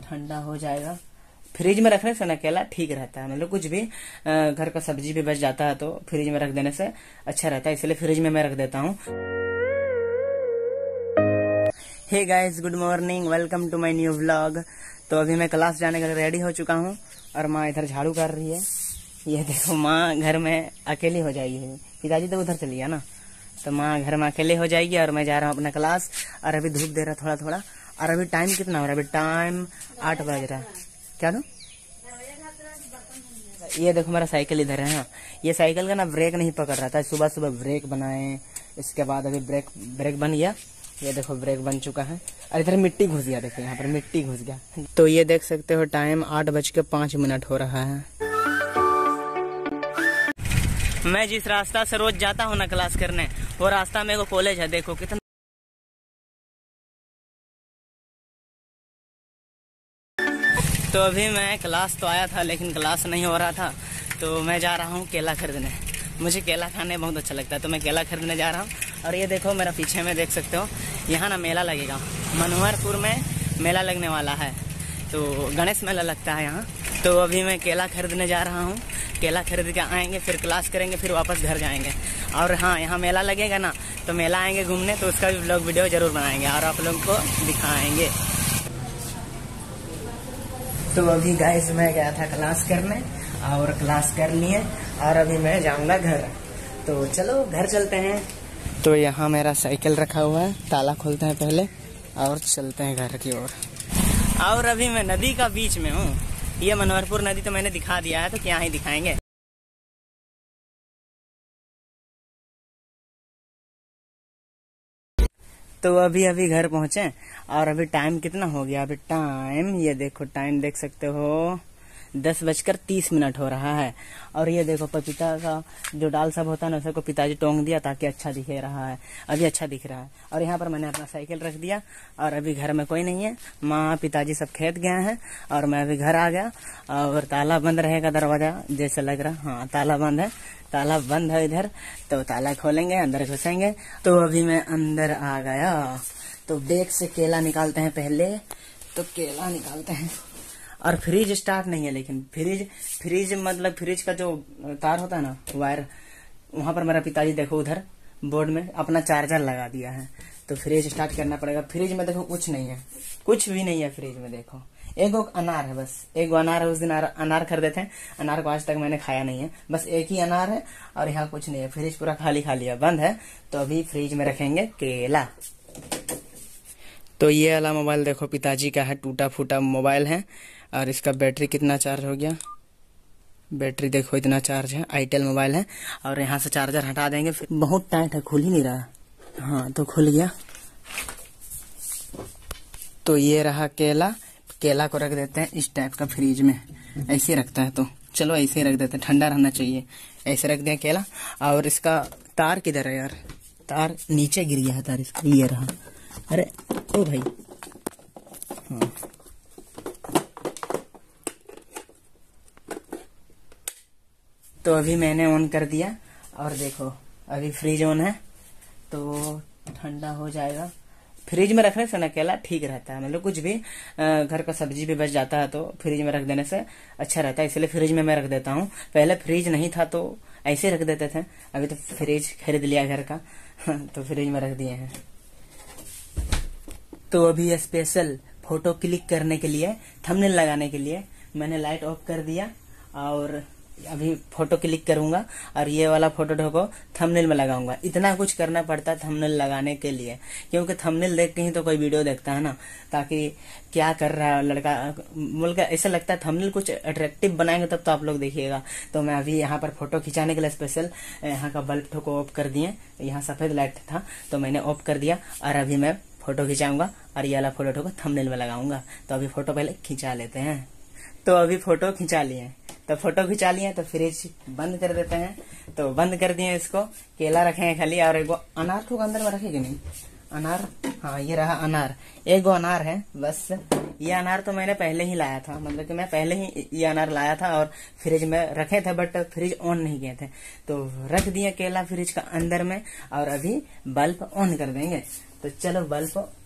ठंडा हो जाएगा। फ्रिज में रखने से ना केला ठीक रहता है, मतलब कुछ भी घर का सब्जी भी बच जाता है तो फ्रिज में रख देने से अच्छा रहता है, इसलिए फ्रिज में मैं रख देता हूँ। Hey guys, good morning, welcome to my new vlog. तो अभी मैं क्लास जाने के लिए रेडी हो चुका हूँ और माँ इधर झाड़ू कर रही है। ये देखो, माँ घर में अकेली हो जाएगी, पिताजी तो उधर चली गया ना, तो माँ घर में अकेले हो जाएगी और मैं जा रहा हूँ अपना क्लास। और अभी धूप दे रहा थोड़ा थोड़ा, और अभी टाइम कितना हो रहा है? अभी टाइम 8 बज रहा है। क्या दो? ये देखो मेरा साइकिल इधर है। हाँ, ये साइकिल का ना ब्रेक नहीं पकड़ रहा था, सुबह सुबह ब्रेक बनाए, इसके बाद अभी ब्रेक बन गया। ये देखो ब्रेक बन चुका है और इधर मिट्टी घुस गया, देखो यहाँ पर मिट्टी घुस गया। तो ये देख सकते हो टाइम 8:05 हो रहा है। मैं जिस रास्ता से रोज जाता हूँ ना क्लास करने, वो रास्ता में एक कॉलेज है, देखो कितना। तो अभी मैं क्लास तो आया था लेकिन क्लास नहीं हो रहा था, तो मैं जा रहा हूँ केला खरीदने। मुझे केला खाने बहुत अच्छा लगता है, तो मैं केला खरीदने जा रहा हूँ। और ये देखो मेरा पीछे में देख सकते हो, यहाँ ना मेला लगेगा, मनोहरपुर में मेला लगने वाला है, तो गणेश मेला लगता है यहाँ। तो अभी मैं केला खरीदने जा रहा हूँ, केला खरीद के आएंगे, फिर क्लास करेंगे, फिर वापस घर जाएंगे। और हाँ, यहाँ मेला लगेगा ना, तो मेला आएंगे घूमने, तो उसका भी व्लॉग वीडियो जरूर बनाएंगे और आप लोगों को दिखाएंगे। तो अभी गाइस मैं गया था क्लास करने और क्लास कर लिए और अभी मैं जाऊंगा घर, तो चलो घर चलते हैं। तो यहाँ मेरा साइकिल रखा हुआ है, ताला खोलते हैं पहले और चलते हैं घर की ओर। और अभी मैं नदी का बीच में हूँ, ये मनोहरपुर नदी तो मैंने दिखा दिया है, तो क्या ही दिखाएंगे। तो अभी घर पहुंचे और अभी टाइम कितना हो गया? अभी टाइम ये देखो, टाइम देख सकते हो 10:30 हो रहा है। और ये देखो पपीता का जो डाल सब होता है ना, उसको पिताजी टोंग दिया ताकि अच्छा दिख रहा है, अभी अच्छा दिख रहा है। और यहाँ पर मैंने अपना साइकिल रख दिया और अभी घर में कोई नहीं है, माँ पिताजी सब खेत गए हैं और मैं अभी घर आ गया। और ताला बंद रहेगा दरवाजा जैसे लग रहा, हाँ ताला बंद है, ताला बंद है इधर, तो ताला खोलेंगे, अंदर घुसेंगे। तो अभी मैं अंदर आ गया, तो बैग से केला निकालते हैं पहले, तो केला निकालते हैं। और फ्रिज स्टार्ट नहीं है, लेकिन फ्रिज मतलब फ्रिज का जो तार होता है ना, वायर, वहां पर मेरा पिताजी देखो उधर बोर्ड में अपना चार्जर लगा दिया है, तो फ्रिज स्टार्ट करना पड़ेगा। फ्रिज में देखो कुछ नहीं है, कुछ भी नहीं है फ्रिज में। देखो एक अनार है, बस एक अनार है, उस दिन अनार खरीदे थे, अनार को आज तक मैंने खाया नहीं है, बस एक ही अनार है और यहाँ कुछ नहीं है। फ्रिज पूरा खाली है, बंद है। तो अभी फ्रिज में रखेंगे केला। तो ये वाला मोबाइल देखो पिताजी का है, टूटा फूटा मोबाइल है और इसका बैटरी कितना चार्ज हो गया, बैटरी देखो इतना चार्ज है, आईटेल मोबाइल है। और यहाँ से चार्जर हटा देंगे, फिर बहुत टाइट है, खुल ही नहीं रहा। हाँ तो खुल गया। तो ये रहा केला, केला को रख देते हैं इस टाइप का फ्रिज में, ऐसे रखता है, तो चलो ऐसे ही रख देते हैं, ठंडा रहना चाहिए। ऐसे रख दिया केला। और इसका तार किधर है यार? तार नीचे गिर गया है तार इसका, ये रहा। अरे ओ भाई, हाँ तो अभी मैंने ऑन कर दिया और देखो अभी फ्रिज ऑन है, तो ठंडा हो जाएगा। फ्रिज में रखने से ना केला ठीक रहता है, मतलब कुछ भी घर का सब्जी भी बच जाता है तो फ्रिज में रख देने से अच्छा रहता है, इसलिए फ्रिज में मैं रख देता हूँ। पहले फ्रिज नहीं था तो ऐसे रख देते थे, अभी तो फ्रिज खरीद लिया घर का तो फ्रिज में रख दिए हैं। तो अभी स्पेशल फोटो क्लिक करने के लिए, थंबनेल लगाने के लिए मैंने लाइट ऑफ कर दिया और अभी फोटो क्लिक करूंगा और ये वाला फोटो को थंबनेल में लगाऊंगा। इतना कुछ करना पड़ता है थंबनेल लगाने के लिए, क्योंकि थंबनेल देख के ही तो कोई वीडियो देखता है ना, ताकि क्या कर रहा है लड़का बोल के ऐसा लगता है। थंबनेल कुछ अट्रैक्टिव बनाएंगे तब तो आप लोग देखिएगा। तो मैं अभी यहाँ पर फोटो खिंचाने के लिए स्पेशल यहाँ का बल्ब को ऑफ कर दिए, यहाँ सफेद लाइट था तो मैंने ऑफ कर दिया और अभी मैं फोटो खिंचाऊंगा और ये वाला फोटो को थंबनेल में लगाऊंगा। तो अभी फोटो पहले खिंचा लेते हैं। तो अभी फोटो खिंचा लिए, तो फोटो खिंचा लिए तो फ्रिज बंद कर देते हैं। तो बंद कर दिए इसको, केला रखेंगे खाली और एक अनार को अंदर में रखेंगे नहीं, अनार, हाँ ये रहा अनार, एक अनार है बस। ये अनार तो मैंने पहले ही लाया था, मतलब कि मैं पहले ही ये अनार लाया था और फ्रिज में रखे थे, बट फ्रिज ऑन नहीं किए थे, तो रख दिए केला फ्रिज का अंदर में। और अभी बल्ब ऑन कर देंगे, तो चलो बल्ब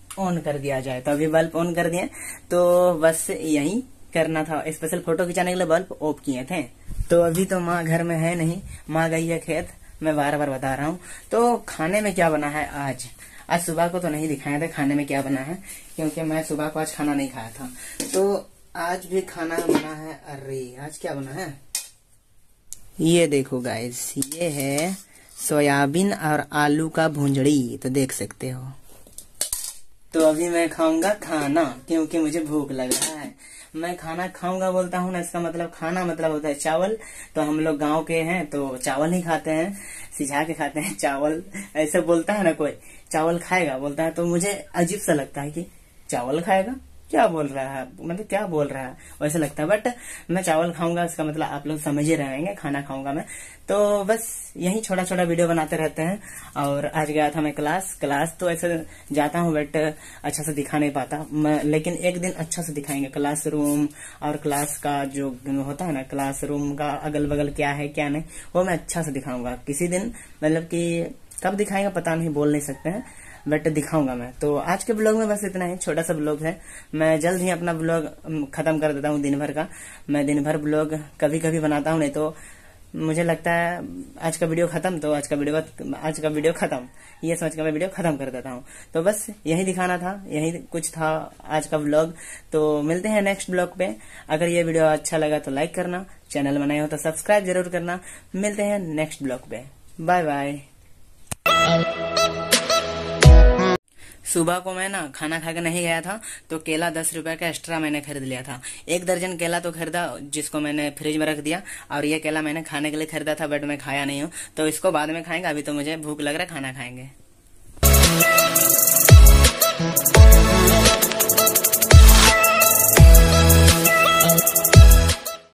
ऑन कर दिया जाए। तो अभी बल्ब ऑन कर दिए, तो बस यही करना था। स्पेशल फोटो खिंचाने के लिए बल्ब ऑफ किए थे। तो अभी तो माँ घर में है नहीं, माँ गई है खेत, मैं बार बार बता रहा हूँ। तो खाने में क्या बना है आज? आज सुबह को तो नहीं दिखाया था खाने में क्या बना है, क्योंकि मैं सुबह को आज खाना नहीं खाया था। तो आज भी खाना बना है। अरे आज क्या बना है, ये देखो गाइस, ये है सोयाबीन और आलू का भुंजड़ी। तो देख सकते हो। तो अभी मैं खाऊंगा खाना, क्योंकि मुझे भूख लग रहा है। मैं खाना खाऊंगा बोलता हूँ ना, इसका मतलब खाना मतलब होता है चावल। तो हम लोग गांव के हैं तो चावल ही खाते हैं, सिझा के खाते हैं चावल। ऐसे बोलता है ना कोई, चावल खाएगा बोलता है, तो मुझे अजीब सा लगता है कि चावल खाएगा, क्या बोल रहा है, मतलब क्या बोल रहा है, वैसे लगता है। बट मैं चावल खाऊंगा, इसका मतलब आप लोग समझ ही रहेंगे, खाना खाऊंगा मैं। तो बस यही छोटा छोटा वीडियो बनाते रहते हैं। और आज गया था मैं क्लास तो ऐसे जाता हूँ बट अच्छा से दिखा नहीं पाता मैं, लेकिन एक दिन अच्छा से दिखाएंगे। क्लासरूम और क्लास का जो होता है ना, क्लासरूम का अगल बगल क्या है क्या नहीं, वो मैं अच्छा से दिखाऊंगा किसी दिन। मतलब कि कब दिखाएंगे पता नहीं, बोल नहीं सकते हैं, बट दिखाऊंगा मैं। तो आज के ब्लॉग में बस इतना ही, छोटा सा ब्लॉग है। मैं जल्द ही अपना ब्लॉग खत्म कर देता हूँ दिन भर का। मैं दिन भर ब्लॉग कभी कभी बनाता हूँ, नहीं तो मुझे लगता है आज का वीडियो खत्म, तो आज का वीडियो खत्म, ये सोच कर मैं वीडियो खत्म कर देता हूँ। तो बस यही दिखाना था, यही कुछ था आज का ब्लॉग। तो मिलते हैं नेक्स्ट ब्लॉग पे। अगर ये वीडियो अच्छा लगा तो लाइक करना, चैनल बनाए हो तो सब्सक्राइब जरूर करना। मिलते हैं नेक्स्ट ब्लॉग पे, बाय बाय। सुबह को मैं ना खाना खा के नहीं गया था, तो केला 10 रुपए का एक्स्ट्रा मैंने खरीद लिया था। 1 दर्जन केला तो खरीदा, जिसको मैंने फ्रिज में रख दिया। और ये केला मैंने खाने के लिए खरीदा था, बट मैं खाया नहीं हूँ, तो इसको बाद में खाएंगे। अभी तो मुझे भूख लग रहा है, खाना खाएंगे।